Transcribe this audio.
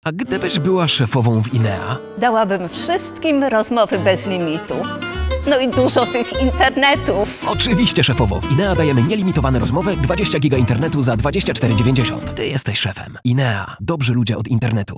A gdybyś była szefową w INEA? Dałabym wszystkim rozmowy bez limitu. No i dużo tych internetów. Oczywiście, szefowo. W INEA dajemy nielimitowane rozmowy, 20 giga internetu za 24,90. Ty jesteś szefem. INEA. Dobrzy ludzie od internetu.